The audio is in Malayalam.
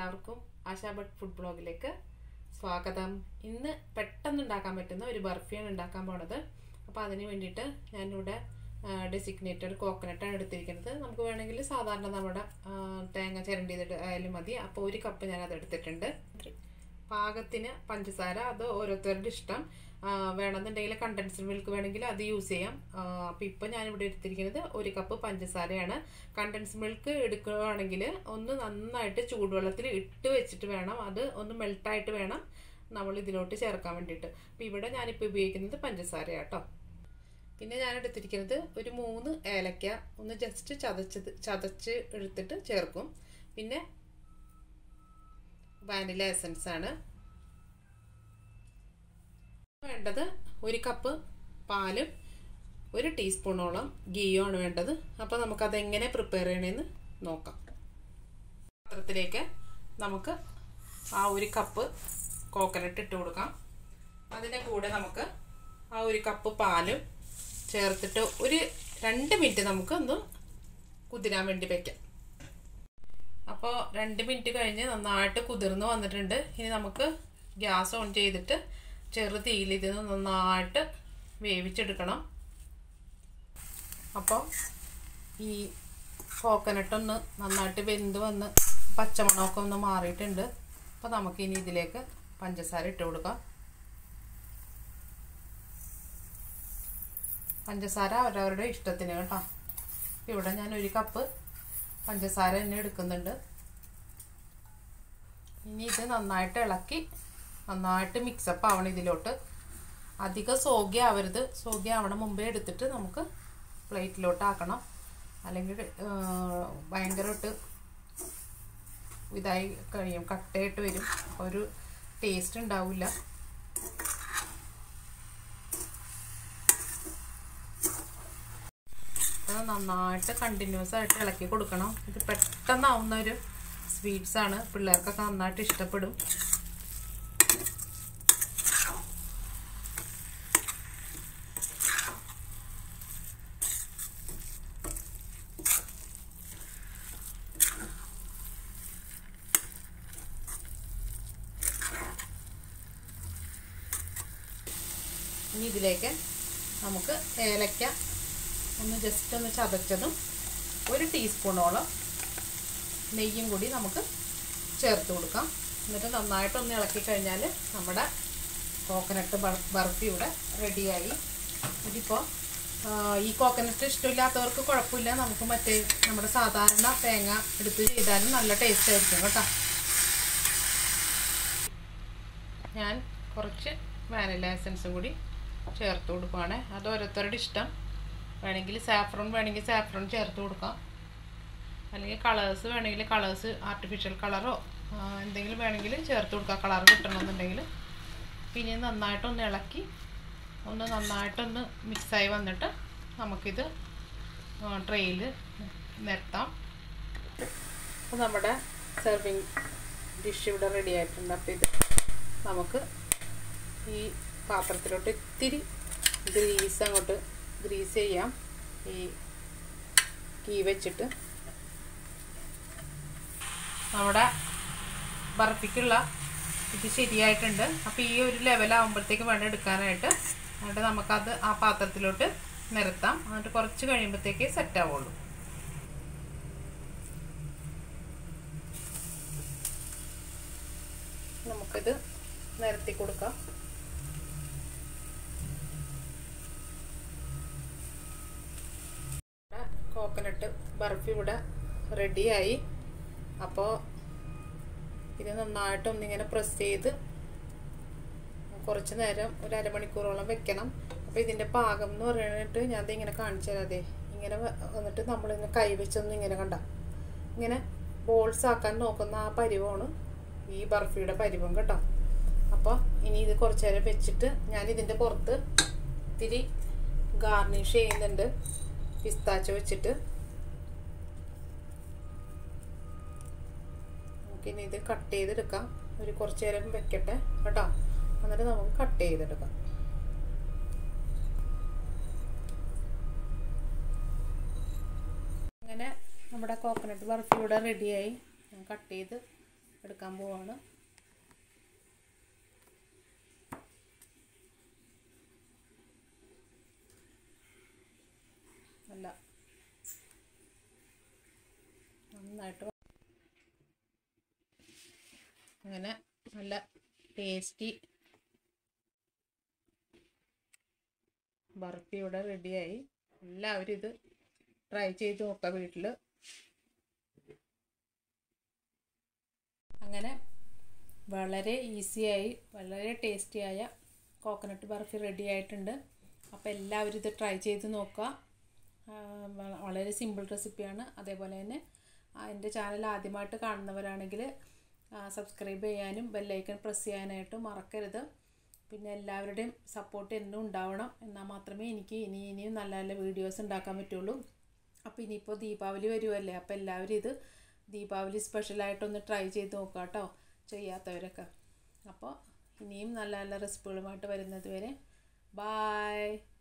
എല്ലാവർക്കും ആശാ ഭട്ട് ഫുഡ് ബ്ലോഗിലേക്ക് സ്വാഗതം. ഇന്ന് പെട്ടെന്ന് ഉണ്ടാക്കാൻ പറ്റുന്ന ഒരു ബർഫിയാണ് ഉണ്ടാക്കാൻ പോണത്. അപ്പോൾ അതിന് വേണ്ടിയിട്ട് ഞാനിവിടെ ഡെസിഗ്നേറ്റഡ് കോക്കനട്ട് ആണ് എടുത്തിരിക്കുന്നത്. നമുക്ക് വേണമെങ്കിൽ സാധാരണ നമ്മുടെ തേങ്ങ ചിരണ്ടിയത് ആയാലും മതി. അപ്പോൾ ഒരു കപ്പ് ഞാൻ അത് എടുത്തിട്ടുണ്ട്. പാകത്തിന് പഞ്ചസാര, അത് ഓരോരുത്തരുടെ ഇഷ്ടം. വേണമെന്നുണ്ടെങ്കിൽ കണ്ടൻസ്ഡ് മിൽക്ക് വേണമെങ്കിൽ അത് യൂസ് ചെയ്യാം. അപ്പോൾ ഇപ്പോൾ ഞാനിവിടെ എടുത്തിരിക്കുന്നത് ഒരു കപ്പ് പഞ്ചസാരയാണ്. കണ്ടൻസ്ഡ് മിൽക്ക് എടുക്കുകയാണെങ്കിൽ ഒന്ന് നന്നായിട്ട് ചൂടുവെള്ളത്തിൽ ഇട്ട് വെച്ചിട്ട് വേണം, അത് ഒന്ന് മെൽട്ടായിട്ട് വേണം നമ്മൾ ഇതിലോട്ട് ചേർക്കാൻ വേണ്ടിയിട്ട്. അപ്പോൾ ഇവിടെ ഞാനിപ്പോൾ ഉപയോഗിക്കുന്നത് പഞ്ചസാരയാട്ടോ. പിന്നെ ഞാൻ എടുത്തിരിക്കുന്നത് ഒരു 3 ഏലക്ക ഒന്ന് ജസ്റ്റ് ചതച്ച് എടുത്തിട്ട് ചേർക്കും. പിന്നെ വാനില എസൻസ് ആണ് വേണ്ടത്. ഒരു കപ്പ് പാലും 1 ടീസ്പൂണോളം ഗീയും ആണ് വേണ്ടത്. അപ്പോൾ നമുക്കത് എങ്ങനെ പ്രിപ്പയർ ചെയ്യണമെന്ന് നോക്കാം. പാത്രത്തിലേക്ക് നമുക്ക് ആ ഒരു കപ്പ് കോക്കനട്ട് ഇട്ട് കൊടുക്കാം. അതിൻ്റെ കൂടെ നമുക്ക് ആ ഒരു കപ്പ് പാലും ചേർത്തിട്ട് ഒരു 2 മിനിറ്റ് നമുക്ക് ഒന്ന് കുതിരാൻ വേണ്ടി വയ്ക്കാം. അപ്പോൾ 2 മിനിറ്റ് കഴിഞ്ഞ് നന്നായിട്ട് കുതിർന്ന് വന്നിട്ടുണ്ട്. ഇനി നമുക്ക് ഗ്യാസ് ഓൺ ചെയ്തിട്ട് ചെറു തീയിൽ ഇതിന് നന്നായിട്ട് വേവിച്ചെടുക്കണം. അപ്പോൾ ഈ കോക്കനട്ടൊന്ന് നന്നായിട്ട് വെന്ത് വന്ന് പച്ചമണമൊക്കെ ഒന്ന് മാറിയിട്ടുണ്ട്. അപ്പോൾ നമുക്കിനി ഇതിലേക്ക് പഞ്ചസാര ഇട്ട് കൊടുക്കാം. പഞ്ചസാര അവരവരുടെ ഇഷ്ടത്തിന് കേട്ടോ. ഇവിടെ ഞാൻ 1 കപ്പ് പഞ്ചസാര തന്നെ എടുക്കുന്നുണ്ട്. ഇനി ഇത് നന്നായിട്ട് ഇളക്കി നന്നായിട്ട് മിക്സപ്പ് ആവണം ഇതിലോട്ട്. അധികം സോഗി ആവരുത്. സോഗി ആവണ മുമ്പേ എടുത്തിട്ട് നമുക്ക് പ്ലേറ്റിലോട്ട് ആക്കണം. അല്ലെങ്കിൽ ഭയങ്കരമായിട്ട് ഇതായി കഴിയും, കട്ടയായിട്ട് വരും, ഒരു ടേസ്റ്റ് ഉണ്ടാവില്ല. നന്നായിട്ട് കണ്ടിന്യൂസ് ആയിട്ട് ഇളക്കി കൊടുക്കണം. ഇത് പെട്ടെന്നാവുന്ന ഒരു സ്വീറ്റ്സ് ആണ്, പിള്ളേർക്കൊക്കെ നന്നായിട്ട് ഇഷ്ടപ്പെടും. ഇനി ഇതിലേക്ക് നമുക്ക് ഏലക്ക ഒന്ന് ജസ്റ്റ് ഒന്ന് ചതച്ചതും 1 ടീസ്പൂണോളം നെയ്യും കൂടി നമുക്ക് ചേർത്ത് കൊടുക്കാം. എന്നിട്ട് നന്നായിട്ടൊന്ന് ഇളക്കി കഴിഞ്ഞാൽ നമ്മുടെ കോക്കനട്ട് ബർഫി ഇവിടെ റെഡിയായി. ഇതിപ്പോൾ ഈ കോക്കനട്ട് ഇഷ്ടമില്ലാത്തവർക്ക് കുഴപ്പമില്ല, നമുക്ക് മറ്റേ നമ്മുടെ സാധാരണ തേങ്ങ എടുത്ത് ചെയ്താലും നല്ല ടേസ്റ്റ് ആയിരിക്കും കേട്ടോ. ഞാൻ കുറച്ച് വാനില എസൻസും കൂടി ചേർത്ത് കൊടുക്കുകയാണ്. അത് ഓരോരുത്തരുടെ ഇഷ്ടം. വേണമെങ്കിൽ സാഫ്രോൺ ചേർത്ത് കൊടുക്കാം. അല്ലെങ്കിൽ കളേഴ്സ് വേണമെങ്കിൽ കളേഴ്സ്, ആർട്ടിഫിഷ്യൽ കളറോ എന്തെങ്കിലും വേണമെങ്കിൽ ചേർത്ത് കൊടുക്കാം, കളർ കിട്ടണമെന്നുണ്ടെങ്കിൽ. പിന്നെ നന്നായിട്ടൊന്ന് ഇളക്കി നന്നായിട്ടൊന്ന് മിക്സായി വന്നിട്ട് നമുക്കിത് ട്രെയിൽ നിരത്താം. അപ്പോൾ നമ്മുടെ സെർവിങ് ഡിഷ് ഇവിടെ റെഡി ആയിട്ടുണ്ട്. അപ്പോൾ ഇത് നമുക്ക് ഈ പാത്രത്തിലോട്ട് ഇത്തിരി ഗ്രീസ് ചെയ്യാം. ഈ ഗീ വെച്ചിട്ട് നമ്മുടെ ബർഫിക്കുള്ള ഇത് ശരിയായിട്ടുണ്ട്. അപ്പോൾ ഈ ഒരു ലെവലാകുമ്പോഴത്തേക്ക് വേണം എടുക്കാനായിട്ട്. എന്നിട്ട് നമുക്കത് ആ പാത്രത്തിലോട്ട് നിരത്താം. എന്നിട്ട് കുറച്ച് കഴിയുമ്പോഴത്തേക്ക് സെറ്റ് ആവുള്ളൂ. നമുക്കിത് നിരത്തി കൊടുക്കാം. കോക്കനട്ട് ബർഫി ഇവിടെ റെഡിയായി. അപ്പോൾ ഇത് നന്നായിട്ട് ഒന്നിങ്ങനെ പ്രസ് ചെയ്ത് കുറച്ച് നേരം ഒരു അരമണിക്കൂറോളം വെക്കണം. അപ്പോൾ ഇതിൻ്റെ പാകം എന്ന് പറഞ്ഞിട്ട് ഞാൻ ഇങ്ങനെ കാണിച്ചു തരാതെ, ഇങ്ങനെ വന്നിട്ട് നമ്മളിങ്ങനെ കൈവച്ചൊന്നും ഇങ്ങനെ കണ്ട ഇങ്ങനെ ബോൾസ് ആക്കാൻ നോക്കുന്ന ആ പരിവമാണ് ഈ ബർഫിയുടെ പരിവം കേട്ടോ. അപ്പോൾ ഇനി ഇത് കുറച്ച് നേരം വെച്ചിട്ട് ഞാൻ ഇതിൻ്റെ പുറത്ത് ഇത്തിരി ഗാർണിഷ് ചെയ്യുന്നുണ്ട് പിസ്താച്ച വെച്ചിട്ട്. നമുക്കിനി ഇത് കട്ട് ചെയ്തെടുക്കാം. ഒരു കുറച്ച് നേരം വെക്കട്ടെ കേട്ടോ, എന്നിട്ട് നമുക്ക് കട്ട് ചെയ്തെടുക്കാം. അങ്ങനെ നമ്മുടെ കോക്കനട്ട് ബർഫി ഇവിടെ റെഡിയായി. കട്ട് ചെയ്ത് എടുക്കാൻ പോവാണ്. നല്ല നന്നായിട്ട് അങ്ങനെ നല്ല ടേസ്റ്റി ബർഫി ഇവിടെ റെഡിയായി. എല്ലാവരും ഇത് ട്രൈ ചെയ്ത് നോക്കാം വീട്ടിൽ. അങ്ങനെ വളരെ ഈസിയായി വളരെ ടേസ്റ്റിയായ കോക്കനട്ട് ബർഫി റെഡി ആയിട്ടുണ്ട്. അപ്പോൾ എല്ലാവരും ഇത് ട്രൈ ചെയ്ത് നോക്കുക. വളരെ സിമ്പിൾ റെസിപ്പിയാണ്. അതേപോലെ തന്നെ എൻ്റെ ചാനൽ ആദ്യമായിട്ട് കാണുന്നവരാണെങ്കിൽ സബ്സ്ക്രൈബ് ചെയ്യാനും ബെല്ലൈക്കൺ പ്രസ് ചെയ്യാനായിട്ടും മറക്കരുത്. പിന്നെ എല്ലാവരുടെയും സപ്പോർട്ട് എന്നും ഉണ്ടാവണം. എന്നാൽ മാത്രമേ എനിക്ക് ഇനിയും നല്ല നല്ല വീഡിയോസ് ഉണ്ടാക്കാൻ പറ്റുള്ളൂ. അപ്പോൾ ഇനിയിപ്പോൾ ദീപാവലി വരുമല്ലേ, അപ്പോൾ എല്ലാവരും ഇത് ദീപാവലി സ്പെഷ്യലായിട്ടൊന്ന് ട്രൈ ചെയ്ത് നോക്കുക കേട്ടോ, ചെയ്യാത്തവരൊക്കെ. അപ്പോൾ ഇനിയും നല്ല നല്ല റെസിപ്പികളുമായിട്ട് വരുന്നത് വരെ ബായ്.